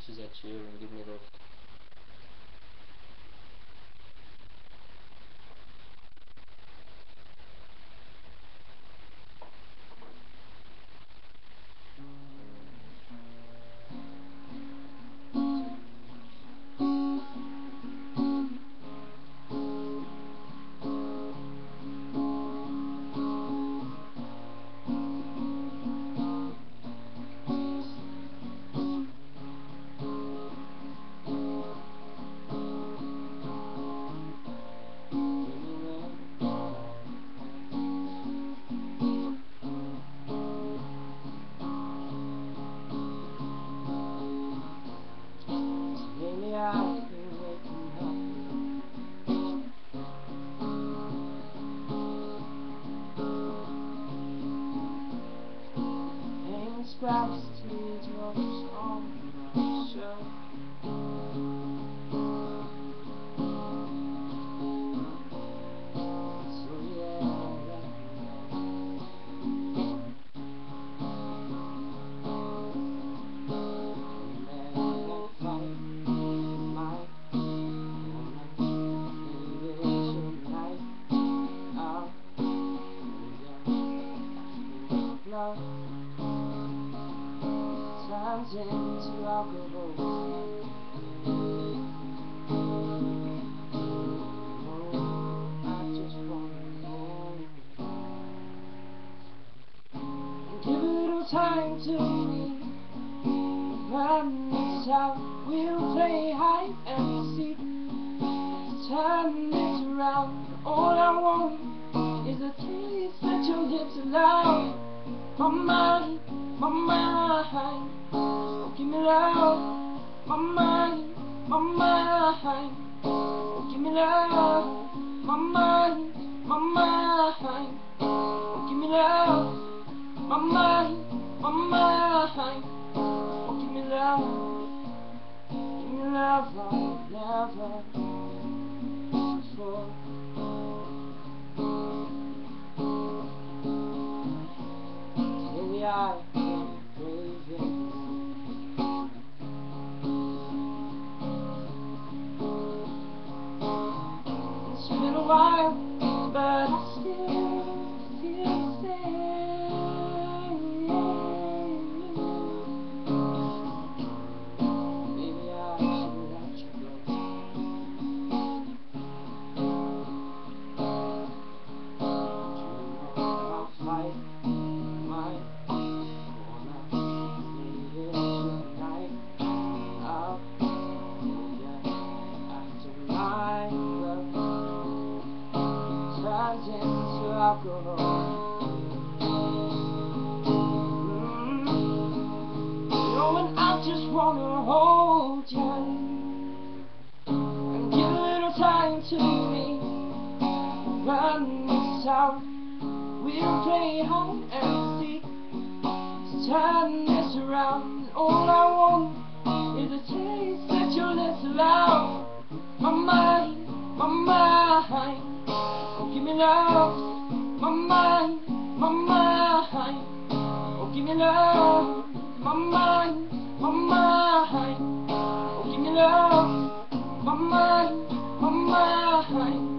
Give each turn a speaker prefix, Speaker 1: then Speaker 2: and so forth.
Speaker 1: This is Sheeran, give me love. Lately I've been waking up, hanging scraps, teardrops on my shirt. So yeah, let me love turns into alcohol. I just wanna hold and give a little time to me. Run this out, we'll play hide and seek. Turn this around, all I want is a taste that your lips allow. My mind, oh, give me love. My mind, oh, give me love. My mind, oh, give me love. My mind, oh, give me love. Give me love like never before. I've been craving. It's been a while, but I still feel the same. Maybe I should let you go. I'll fight my into alcohol. You know, and I just wanna hold you and give a little time to me. Run this out, we'll play hide and seek. Turn this around, all I want is a taste that your lips allow. My mind, oh, give me love. My mind, oh, give me love. My mind, oh, give me love. My mind,